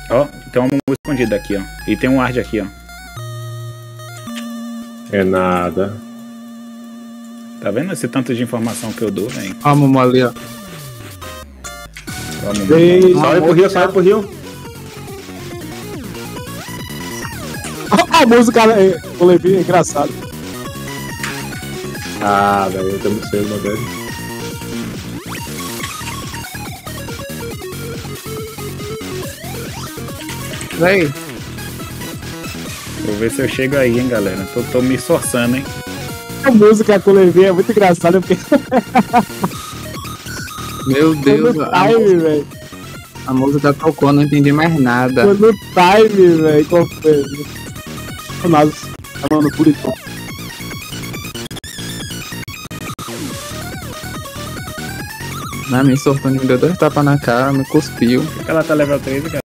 Ó, tem uma música escondida aqui, ó. E tem um ward aqui, ó. É nada. Tá vendo esse tanto de informação que eu dou, velho? Ó, a Momo ali, ó. Sai pro rio, sai pro rio. A música, o Levi é engraçado. Ah, velho, eu também sei, meu Deus. Véi, Vou ver se eu chego aí, hein, galera. Tô me esforçando, hein. A música com o Levi é muito engraçada porque meu Deus, no time, velho. a música tocou, não entendi mais nada. No time, velho. Nada. Tá falando por isso. Na minha sortando me deu 2 tapas na cara, me cuspiu. Por que ela tá level 13, cara?